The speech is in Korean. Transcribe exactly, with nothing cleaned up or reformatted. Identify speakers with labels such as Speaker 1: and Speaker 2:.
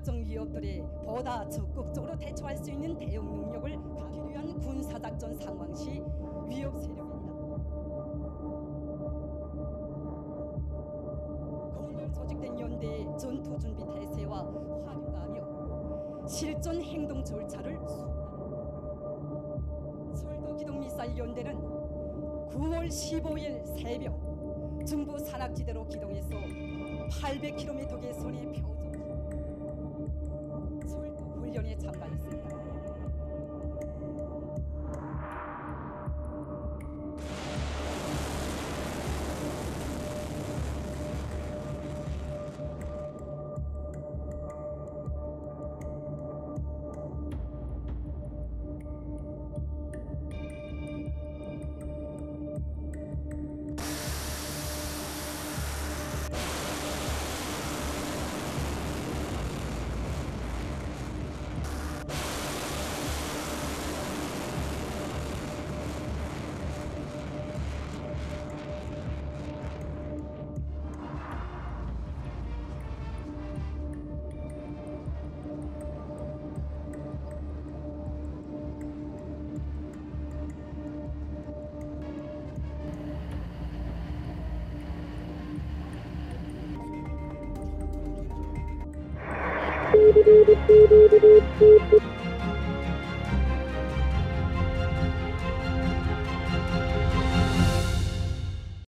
Speaker 1: 각종 위협들에 보다 적극적으로 대처할 수 있는 대응 능력을 갖기 위한 군사작전 상황시 위협 세력입니다. 공동 조직된 연대의 전투 준비 태세와 활용하며 실전 행동 절차를 수행합니다. 철도 기동 미사일 연대는 구월 십오일 새벽 중부 산악지대로 기동해서 팔백 킬로미터 계선의 표적 철도 훈련에 참가했습니다.
Speaker 2: Thank you.